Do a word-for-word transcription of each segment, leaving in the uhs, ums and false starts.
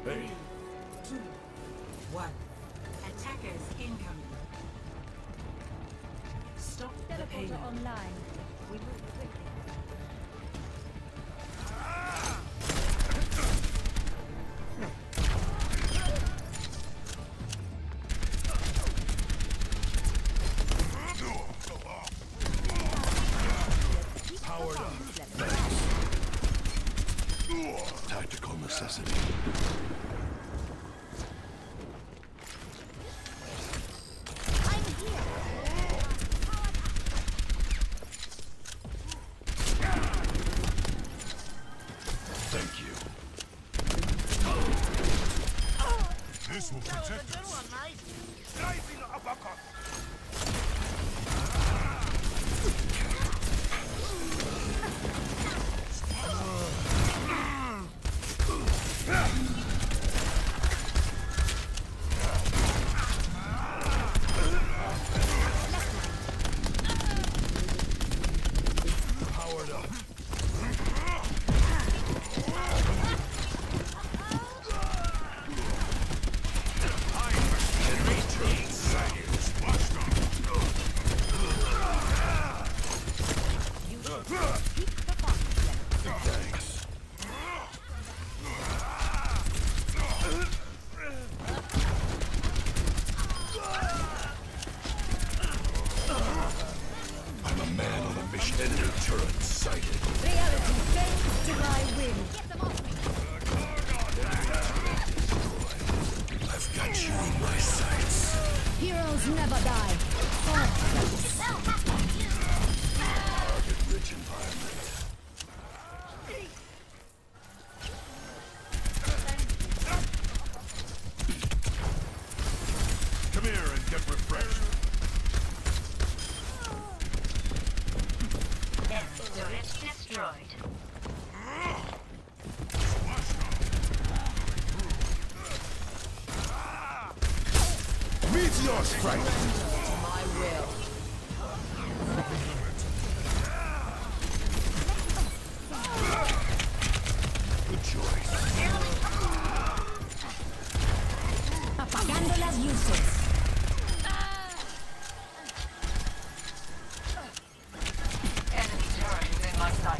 Hey. Two, one. Attackers incoming. Stop the Teleporter payload. online. We move quickly. Powered up. Tactical necessity. I'm here. Thank you. This will protect us. Driving uppercut. Powered up. Thanks. I'm a man on a mission. Enemy turret sighted. Reality bends to my will. I've got you in my sights. Heroes never die. Rich environment. Come here and get refreshed. Turret destroyed. Meteor strike! My will. Good choice. Apagando las luces. Enemy turret within my sight.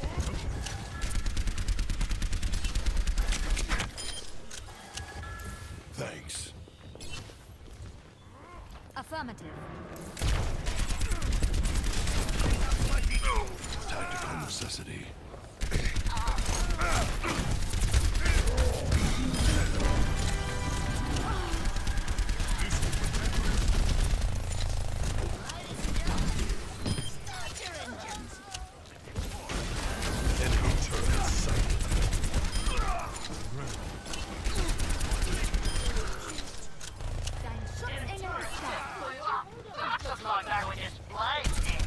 Thanks. Affirmative. Tactical necessity. Enemy turret sighted. Dein Schutzengel ist da. Just like that we just blasted.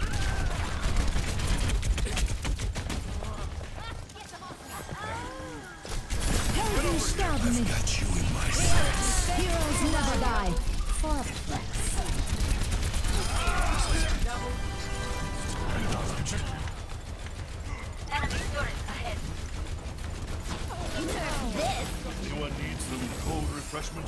Helden sterben nicht. Got you in my sights. Heroes never die. Fortress. Enemy turret ahead. Anyone need some cold refreshment?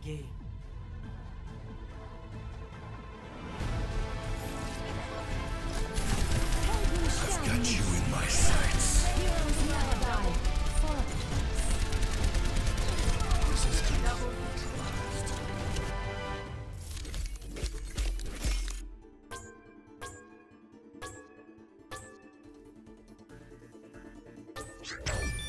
game. I've got you in my sights. Heroes never die. Fortress. Resistance lost.